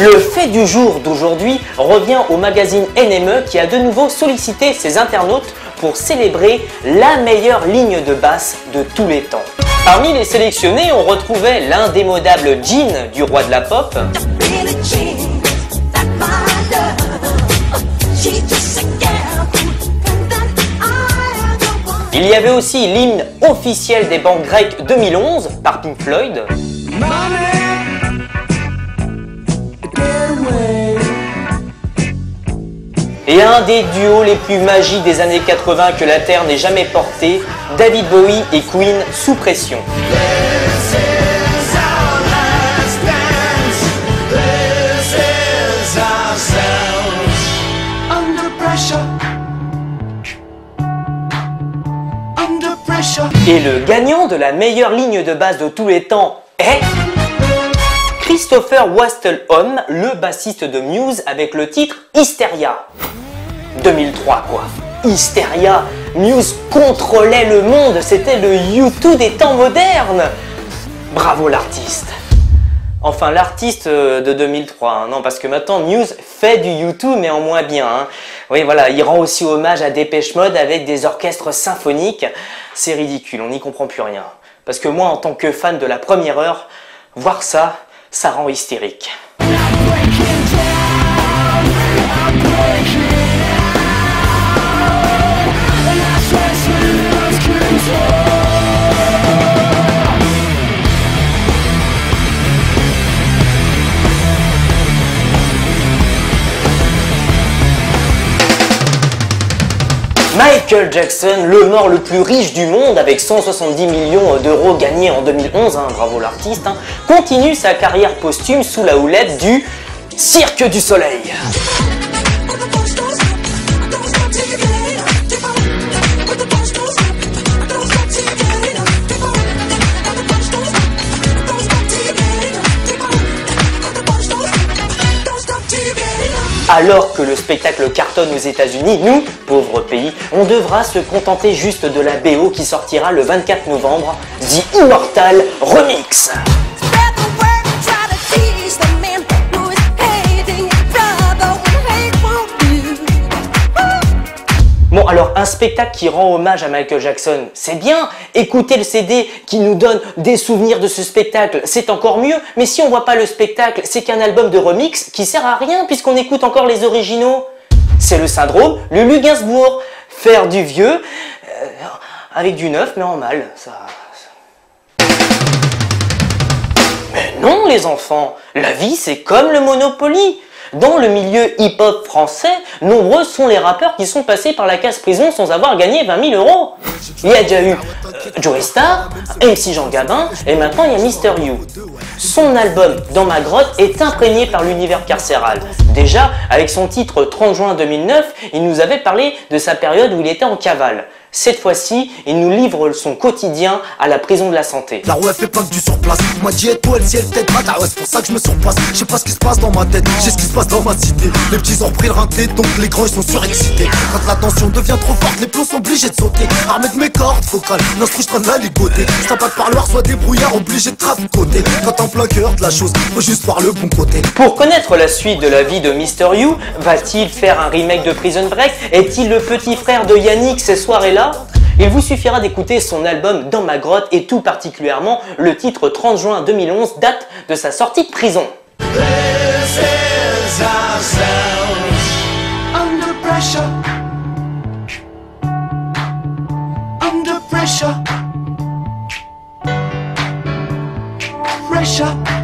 Le fait du jour d'aujourd'hui revient au magazine NME qui a de nouveau sollicité ses internautes pour célébrer la meilleure ligne de basse de tous les temps. Parmi les sélectionnés, on retrouvait l'indémodable Jean du roi de la pop. Il y avait aussi l'hymne officiel des banques grecques 2011 par Pink Floyd. Et un des duos les plus magiques des années 80 que la Terre n'ait jamais porté, David Bowie et Queen sous pression. Et le gagnant de la meilleure ligne de basse de tous les temps est Christopher Wastelholm, le bassiste de Muse avec le titre Hysteria. 2003 quoi. Hysteria. Muse contrôlait le monde, c'était le U2 des temps modernes. Bravo l'artiste. Enfin l'artiste de 2003, hein. Non parce que maintenant Muse fait du U2 mais en moins bien. Hein. Oui voilà, il rend aussi hommage à Depeche Mode avec des orchestres symphoniques. C'est ridicule, on n'y comprend plus rien. Parce que moi en tant que fan de la première heure, voir ça, ça rend hystérique. Michael Jackson, le mort le plus riche du monde avec 170 millions d'euros gagnés en 2011, hein, bravo l'artiste, hein, continue sa carrière posthume sous la houlette du Cirque du Soleil. Alors que le spectacle cartonne aux États-Unis, nous, pauvres pays, on devra se contenter juste de la BO qui sortira le 24 novembre, The Immortal Remix. Bon alors un spectacle qui rend hommage à Michael Jackson, c'est bien. Écouter le CD qui nous donne des souvenirs de ce spectacle, c'est encore mieux. Mais si on voit pas le spectacle, c'est qu'un album de remix qui sert à rien puisqu'on écoute encore les originaux. C'est le syndrome Lulu Gainsbourg. Faire du vieux avec du neuf mais en mal. Mais non les enfants, la vie c'est comme le Monopoly. Dans le milieu hip-hop français, nombreux sont les rappeurs qui sont passés par la case prison sans avoir gagné 20 000 €. Il y a déjà eu Joey Starr, MC Jean Gabin et maintenant il y a Mr. You. Son album Dans ma grotte est imprégné par l'univers carcéral. Déjà, avec son titre 30 juin 2009, il nous avait parlé de sa période où il était en cavale. Cette fois-ci, il nous livre son quotidien à la prison de la Santé. La ouais fait pas que du surplace. M'a dit étoile, ciel, tête, ah ouais, c'est pour ça que je me surpasse. Je sais pas ce qui se passe dans ma tête, j'ai ce qui se passe dans ma cité. Les petits ont repris le rinté, donc les grands ils sont surexcités. Quand la tension devient trop forte, les plombs sont obligés de sauter. Armé de mes cordes vocales, l'instru je train de la ligoter. C'est pas de parloir, soit débrouillard, obligé de traficoter. Quand en plein cœur de la chose, faut juste voir le bon côté. Pour connaître la suite de la vie de Mr. You, va-t-il faire un remake de Prison Break? Est-il le petit frère de Yannick ces soirées-là? Il vous suffira d'écouter son album Dans ma grotte et tout particulièrement le titre 30 juin 2011, date de sa sortie de prison. Pressure.